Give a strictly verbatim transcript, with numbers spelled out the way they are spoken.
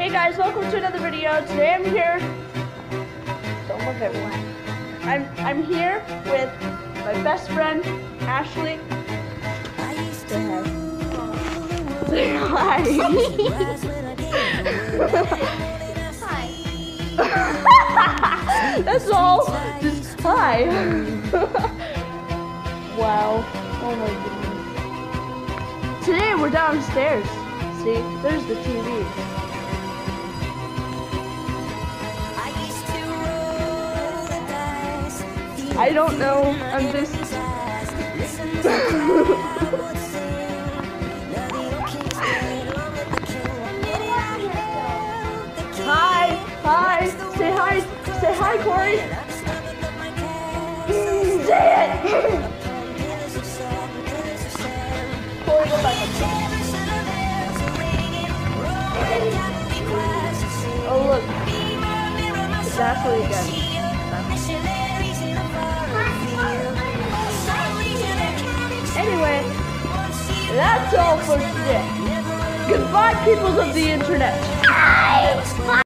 Hey guys, welcome to another video. Today I'm here. Don't look at me. I'm I'm here with my best friend Ashley. Say hi. Hi. That's all. Just hi. Wow. Oh my goodness. Today we're downstairs. See, there's the T V. I don't know. I'm just. Hi, hi. Say hi. Say hi, Corey. Say it. Corey, go back. Oh look, it's Ashley again. Anyway, that's all for today. Goodbye, peoples of the internet.